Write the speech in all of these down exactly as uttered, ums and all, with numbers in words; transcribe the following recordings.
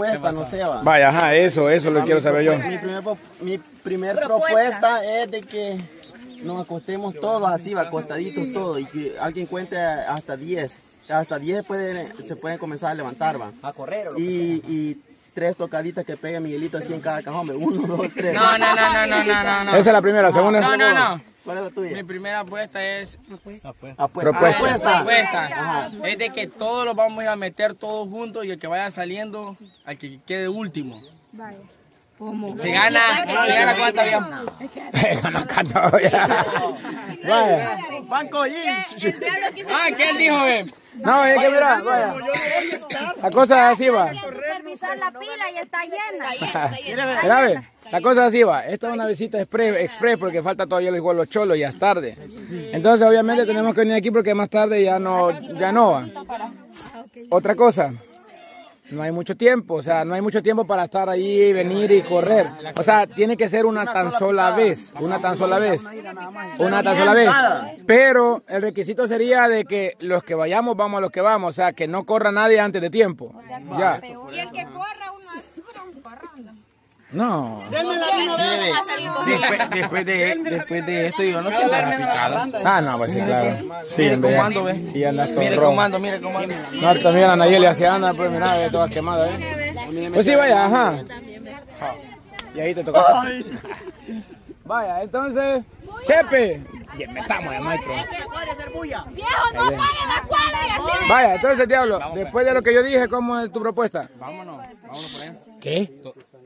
propuesta, no sé, va. Vaya, ajá, eso, eso lo quiero saber yo. Mi primer, mi primer propuesta es de que nos acostemos todos así, va, acostaditos todos, y que alguien cuente hasta diez. Hasta diez pueden, se pueden comenzar a levantar, va. A correr o lo y, y tres tocaditas que pegue Miguelito así en cada cajón, uno, dos, tres. No, no, no, no, no, no, no, no. Esa es la primera, la segunda. No, no, no. ¿Cuál es la tuya? Mi primera apuesta es Apuesta. propuesta. Apuesta. Es de que todos los vamos a ir a meter todos juntos y el que vaya saliendo, al que quede último. Vale. ¿Cómo? Se gana, se gana cuánto había. Gana cuánto ya. Vaya. Banco y. Ah, ¿qué él dijo, ve? No, es que mira, vaya. La cosa es así, va. Supervisar la pila y está llena. Mira, ve. La cosa es así, va. Esta es una visita express, express porque falta todavía igual los cholos, ya es tarde. Entonces, obviamente, tenemos que venir aquí porque más tarde ya no, ya no va. Otra cosa. No hay mucho tiempo, o sea, no hay mucho tiempo para estar ahí, venir y correr. O sea, tiene que ser una tan sola vez, una tan sola vez, una tan sola vez. Pero el requisito sería de que los que vayamos, vamos a los que vamos, o sea, que no corra nadie antes de tiempo. Ya. Y el que corra una parranda. No. Después, después, de, después de esto, yo no sé picado. Ah, no, pues sí, claro. Sí, Mire cómo ando, ve. Sí, anda todo Mire rojo. cómo ando, mire cómo ando. No, ahorita mira, Nayeli hacia anda, pues mira, ve toda quemada, ¿eh? Pues sí, vaya, ajá. Y ahí te tocó. Vaya, entonces, Chepe. Metamos el maestro. Viejo, no paguen la cuadra. Vaya, entonces, diablo, después de lo que yo dije, ¿cómo es tu propuesta? Vámonos, vámonos por allá. ¿Qué?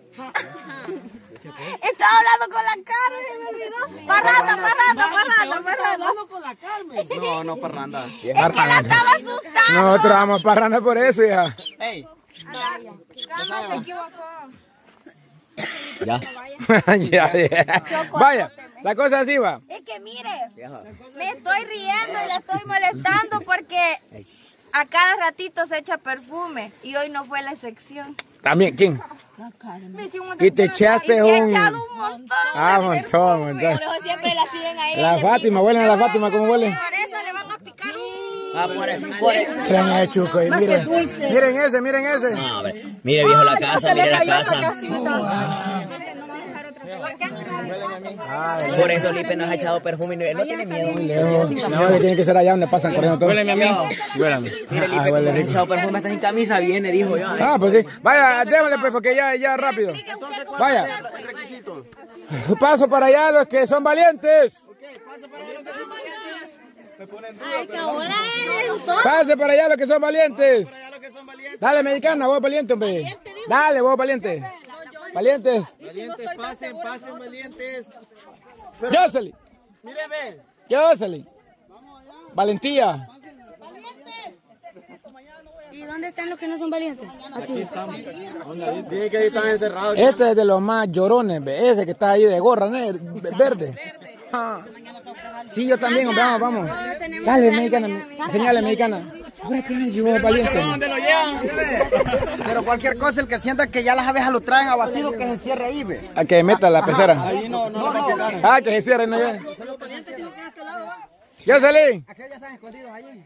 Estaba hablando con la Carmen, me olvidó. Parranda, parranda, parranda, parranda. hablando con la Carmen? No, no, parranda. Es que la estaba asustando. Nosotros vamos parranda por eso, ya. Ey. Carmen se equivocó. Ya. ya, ya. Vaya, la cosa así va. Es que mire, me estoy riendo y la estoy molestando porque a cada ratito se echa perfume y hoy no fue la excepción. También, ¿quién? Me eché un Y te echaste y he un... echado un montón. Ah, un montón, un montón. Por eso siempre la siguen ahí. La Fátima, huelen a la Fátima, ¿cómo huele? Por eso le van a picar un... Ah, por eso, por eso. Traen a Chuco y miren, miren ese, miren ese. No, hombre. Mire, viejo, la casa, mire la casa. Por eso Lipe nos ha echado perfume y no, no tiene miedo. No, que tiene que ser allá donde pasan corriendo todos. Huéleme a mí. Huélame. Mire, Lipe, como nos ha echado perfume, está sin camisa, viene, dijo yo. Ah, pues sí. Vaya, démosle pues, porque ya, ya rápido. Vaya. Paso para allá los que son valientes. Ay, que ahora es todo. Pase para allá los que son valientes. Dale, mexicana, vos valiente, hombre. Dale, vos valiente. Valientes. Valientes, pasen, pasen, valientes. Jocelyn. Mire, ve. Jocelyn. Valentía. ¿Y dónde están los que no son valientes? Aquí estamos. Tiene que estar encerrados. Este es de los más llorones, ve. Ese que está ahí de gorra, ¿no? Verde. Ah. Sí, yo también, vamos, vamos. Dale, mexicana, señale, mexicana. Ahora tienes yo valiente. ¿Dónde lo llevan? Pero cualquier cosa, el que sienta que ya las abejas lo traen abatido, que se cierre ahí, ve. A que meta la pecera. Ahí no, no, no, no. Ah, que se cierre, no ya. Jocelyn. Aquellos ya están escondidos allí.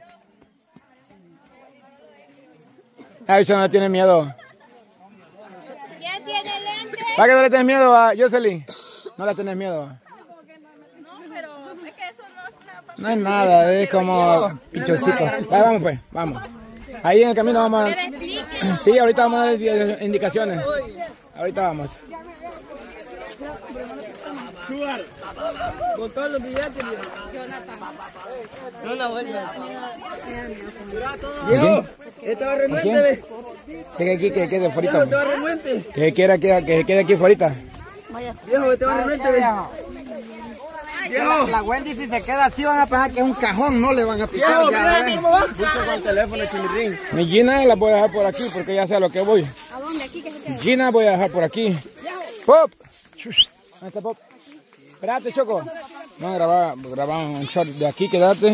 Ay, eso no tiene miedo. ¿Quién tiene lentes? ¿Para qué no le tienes miedo a Jocelyn? No le tienes miedo. No, pero es que eso no es nada. No es nada, es como pichoncito. Ahí vamos pues, vamos. Ahí en el camino vamos a... Sí, ahorita vamos a dar indicaciones. Ahorita vamos. Con todos los billetes. No, no, bueno. Viejo, Estaba renuente, ve. que aquí que quede fuera. Estaba renuente. Que quiera que, que quede aquí fuera. Viejo, estaba renuente, ve. La, la Wendy si se queda así van a pensar que es un cajón, no le van a picar. Viejo, Ya, mira, ¿eh? ¿cómo va? Busca con el teléfono, chimirín. Mi Gina la voy a dejar por aquí porque ya sé a lo que voy. ¿A dónde? Aquí que se quede. Gina voy a dejar por aquí. Pop. ¿Dónde está Pop? Espérate, Choco. Vamos a grabar, grabar un shot de aquí, quédate.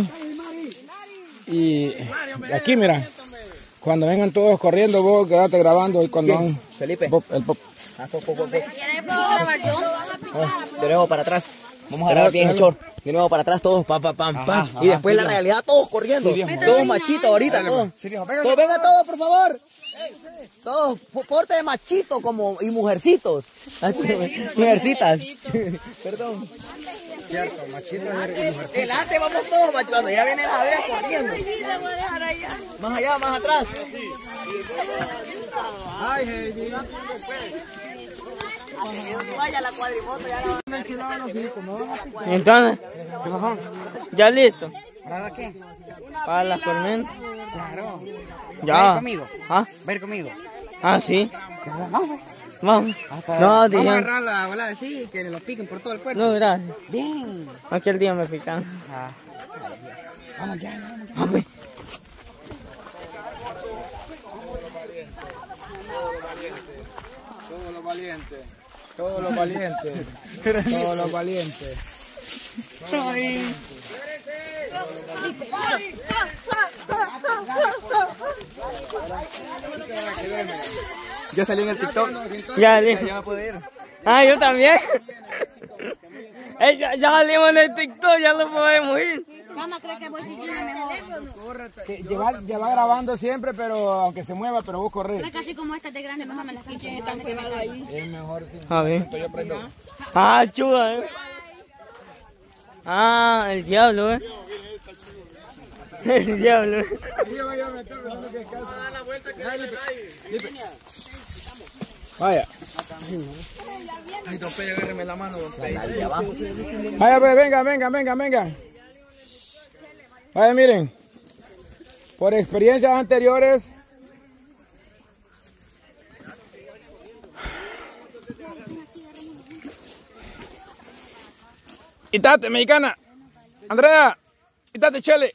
Y de aquí, mira. Cuando vengan todos corriendo, vos quédate grabando. Y cuando van... Felipe. Pop, el Pop. Ah, pop, pop, pop. ¿Quieres grabar yo? Ah, de nuevo para atrás. Vamos a grabar bien el short. De nuevo para atrás todos, pam, pam, pam, pam. Y después la realidad todos corriendo. Todos machitos ahorita, todos. Todos vengan todos, por favor. Todos porte de machito como y mujercitos. Mujercitas. Perdón. Cierto, machito y mujercitas. Delante vamos todos machando. Ya viene la vez corriendo. Más allá, más atrás. Ay, Heidi. Vaya la cuadrimoto ya la... Entonces, ¿ya listo? ¿Para qué? Para las tormentas. Claro. Ya. ¿Va a ir conmigo? ¿Ah? ¿Va a ir conmigo? Ah, sí. Vamos. Vamos. Hasta No, vamos dije. a agarrar la bola así, que lo piquen por todo el cuerpo. No, gracias. Bien. Aquel día me pican. Ah. Vamos ya, vamos ya. Ah, pues. Todos los valientes, todos los valientes, todos los valientes. Yo salí en el TikTok. Ya, listo. Ya puede ir. Ah, yo también. Eh, ya, ya salimos en el TikTok, ya no podemos ir. Mamá cree que voy siguiendo mejor. Que lleva, lleva grabando siempre, pero aunque se mueva, pero vos corres. Casi como esta de grande, mejor me las quito. Están quemados ahí. Es mejor si A ver. yo prendo. Ah, chuda, eh. Ah, el diablo, eh. El diablo. Vaya. Ay, don Pedro, agárreme la mano, don Pedro. Vaya, pues, venga, venga, venga, venga. Vaya, miren. Por experiencias anteriores. Itate, mexicana. Andrea. Itate, Chele.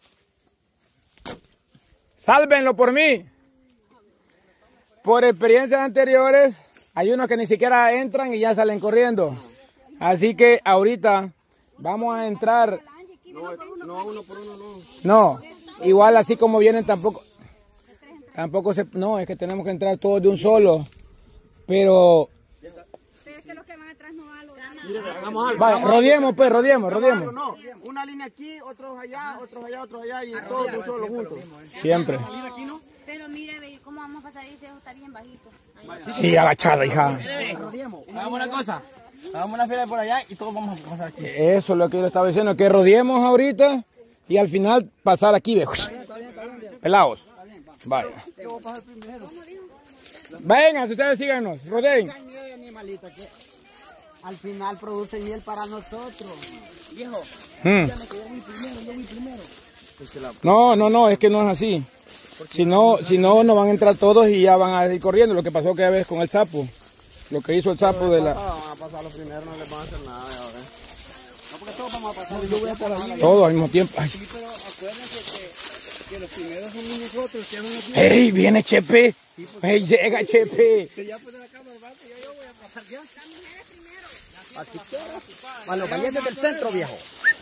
Sálvenlo por mí. Por experiencias anteriores, hay unos que ni siquiera entran y ya salen corriendo. Así que ahorita vamos a entrar. No, uno por uno no. No, igual así como vienen tampoco. Tampoco se. No, es que tenemos que entrar todos de un solo. Pero. Pero es que los que van atrás no van a lograr nada. Mire, hagamos algo. Vaya, rodeemos, pues, rodeemos, rodeemos. No, una línea aquí, otros allá, otros allá, otros allá y todos de un solo juntos. Siempre. Pero mire, ve, ¿cómo vamos a pasar? Ese está bien bajito. Sí, agachada, hija. Hagamos una cosa. Hagamos una fila por allá y todos vamos a pasar aquí. Eso es lo que yo le estaba diciendo, que rodeemos ahorita y al final pasar aquí, ve. Pelados. Vaya. Vengan, si ustedes síganos, rodeen. Al final produce miel para nosotros. Hmm. No, no, no, es que no es así. Si no, si no, no van a entrar todos y ya van a ir corriendo. Lo que pasó que vez con el sapo. Lo que hizo el sapo de la... Van a pasar los primeros, no les van a hacer nada. No, porque todos vamos a pasar. Yo voy a estar ahí. Todos al mismo tiempo. Ay. Sí, pero acuérdense que, que los primeros somos nosotros. Que vamos aquí. ¡Ey, viene Chepe! ¡Ey, llega Chepe! Que ya pueden acá los vatos, ya yo voy a pasar ya. Aquí todos. A los valientes del centro, viejo.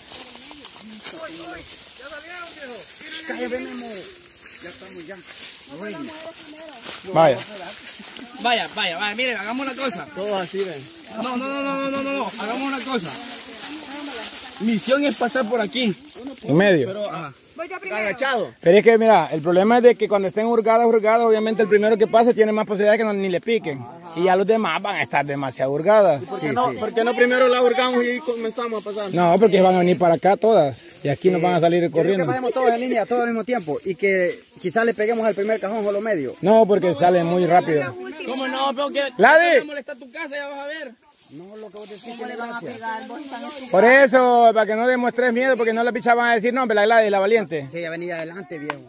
Cállate, Memo. Ya estamos ya. Vaya. Vaya, vaya, vaya, miren, hagamos una cosa. Todos así ven. No, no, no, no, no, no, no, hagamos una cosa. Misión es pasar por aquí. En medio. Pero, ajá. Agachado. Pero es que, mira, el problema es de que cuando estén hurgadas, hurgadas, obviamente el primero que pase tiene más posibilidad de que no, ni le piquen. Y ya los demás van a estar demasiado hurgadas. ¿Por qué no, ¿por qué no primero la hurgamos y comenzamos a pasar? No, porque van a venir para acá todas. Y aquí nos van a salir Quiero que corriendo. pasemos todos en línea, todos al mismo tiempo. Y que quizás le peguemos al primer cajón o lo medio. No, porque sale muy rápido. ¿Cómo no? Pero que ¡Ladi! te molesta tu casa, ya vas a ver. No, lo que vos decís tiene gracia. Por eso, para que no demuestres miedo, porque no la picha van a decir, no, pero la Gladys, la valiente. Sí, ya venía adelante, viejo.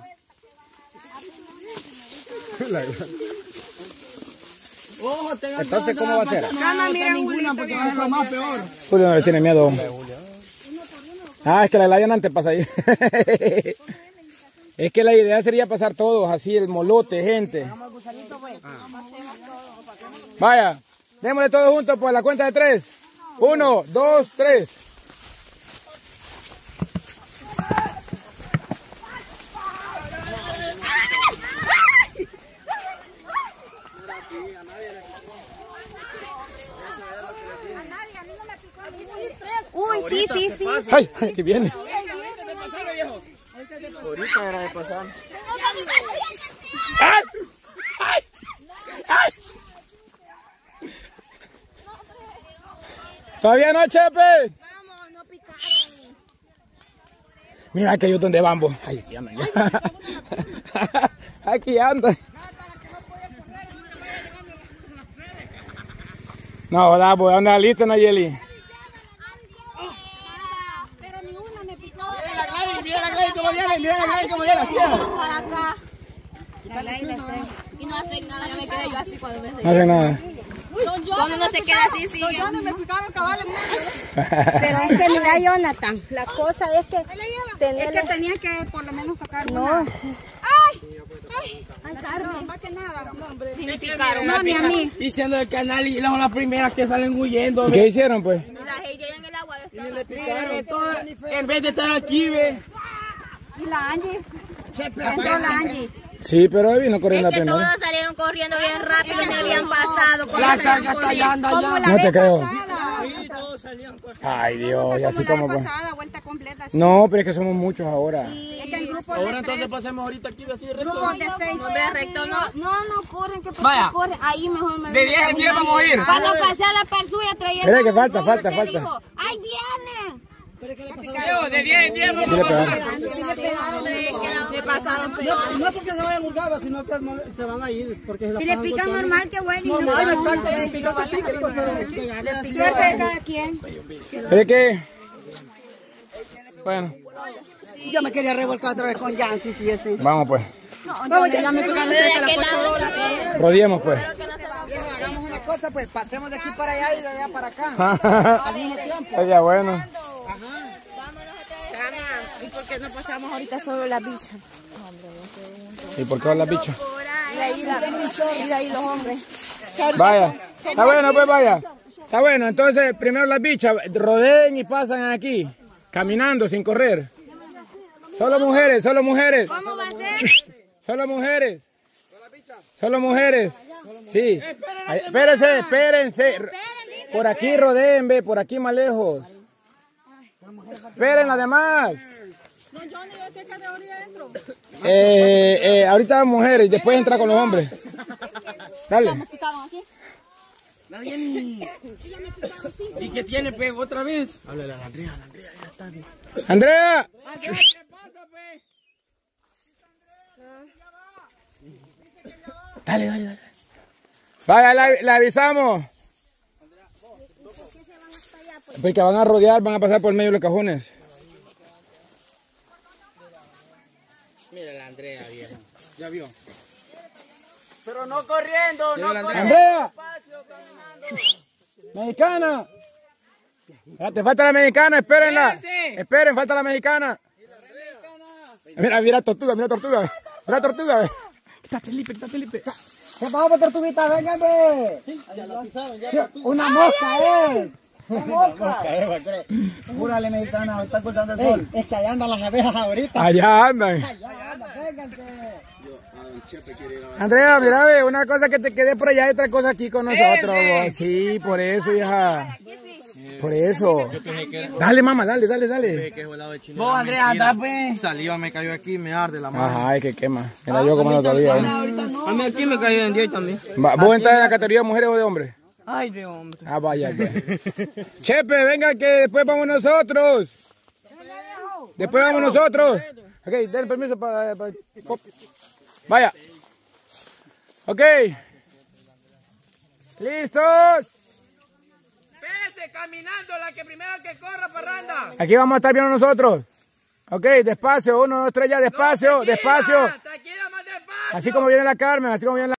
Ojo, tengan Entonces, ¿cómo va a ser? No, no, ninguna porque va a ser más peor. Julio no le tiene miedo. Ah, es que la Gladys antes pasa ahí. Es que la idea sería pasar todos así, el molote, gente. Vaya, démosle todos juntos por la cuenta de tres. Uno, dos, tres. Uy, sí, sí, sí. ¡Ay! ¡Que viene! Ahorita era de pasar. ¡Ay! ¡Ay! ¿Todavía no, Chepe? Vamos, no picaron. Mira que yo donde vamos. Ay, aquí andan ya. Aquí andan. No, da, pues, ¿dónde lista, Nayeli? Pero ni una me picó. Mira la Gladys, mira la Gladys cómo viene, mira la Gladys cómo viene. Para acá. Y no hacen nada, yo me quedé yo así cuando me No hacen nada. Cuando uno se queda así, sí. me picaron cabales. Pero es que mira, Jonathan, la cosa es que tener... Es que tenía que por lo menos tocar No. una. ¡Ay! ¡Ay! ¡Ay, Carmen! Más que nada. Sí me picaron. No, ni a mí. Diciendo el canal y son las primeras que salen huyendo. ¿Y qué hicieron, pues? La gente en el agua de Le picaron todo, en vez de estar aquí, ve. ¿Y la Angie? Entró la Angie. Sí, pero vino corriendo Es que apenas. todos salieron corriendo bien rápido y me habían pasado. Con La salga está allá, anda allá. No te creo. Sí, todos salían corriendo. Ay, Dios, y así como pues. Pasada, vuelta completa. Sí. No, pero es que somos muchos ahora. Es que en grupos de Ahora tres. entonces pasemos ahorita aquí así recto. Grupos de seis. No me recto, no. No, no corren, que Vaya. corren. Ahí mejor me De diez en diez vamos a ir. Cuando pasé a la par suya traía Espera que un falta, hombre falta, que falta. dijo, ¡ay, vienen! De diez en diez vamos Dile a pegar. Le pasaron No, no es porque se vayan a Urgaba, sino que no- se van a ir. Porque se la Si le pasan pican golpeando. normal, qué bueno. y no Normal, pasa exacto, nada. si pican te pican, pues, pero pegarle así. Suerte de cada quien. ¿Es que? Bueno, Yo me quería revolcar otra vez con Jancy, fíjese. vamos pues. Vamos, ya me picaron Pero de cerca la aquel puerta. lado otra vez. Rodiemos pues. Viejo, hagamos una cosa, pues pasemos de aquí para allá y de allá para acá. Al mismo tiempo. Ya bueno. ¿Y por qué no pasamos ahorita solo la bicha? ¿Y por qué va la bicha? Y ahí la y ahí los hombres. Vaya. Está bueno, pues vaya. Está bueno, entonces primero las bichas rodeen y pasan aquí. Caminando, sin correr. Solo mujeres, solo mujeres. ¿Cómo va a ser? Solo mujeres. Solo mujeres. Sí. Ay, espérense, espérense. Por aquí rodeen, ve, por aquí más lejos. Esperen las demás. Eh, eh, ahorita mujeres, después entra con los hombres. Dale. ¿Y qué tiene, pe? ¿Otra vez? Andrea. Dale, dale, dale. Vaya, la, la avisamos. Porque van a rodear, van a pasar por medio de los cajones. Mira la Andrea, viejo. ¿Ya vio? Pero no corriendo, no corriendo. Andrea. Mexicana. Ya, te falta la mexicana, espérenla. Esperen, falta la mexicana. Mira, mira tortuga, mira tortuga. Mira tortuga. Quítate, Felipe, quítate, Felipe. ¿Qué pasó, tortuguita? Véngame. Una mosca, eh. Una mosca. Júrale, mexicana, me está ocultando el sol. Es que allá andan las abejas ahorita. Allá andan. Allá andan, vénganse. Andrea, mira, ve, una cosa que te quede por allá y otra cosa aquí con nosotros. Vos. Sí, por eso, hija. Por eso. Dale, mamá, dale, dale, dale. Vos, Andrea, anda, pues. Saliva me cayó aquí, me arde la mano. Ajá, es que quema. Mira, yo como todavía. ¿Eh? A mí aquí me cayó en diez también. Va, ¿vos entras en la categoría de mujeres o de hombres? Ay, de hombre. Ah, vaya, pues. Chepe, venga que después vamos nosotros. Después vamos nosotros. Ok, den permiso para... para- Vaya. Ok. ¿Listos? Espérese, caminando, la que primero que corra, parranda. Aquí vamos a estar viendo nosotros. Ok, despacio. Uno, dos, tres, ya. Despacio, Tranquila, despacio. tranquila, más despacio. Así como viene la Carmen, así como viene la...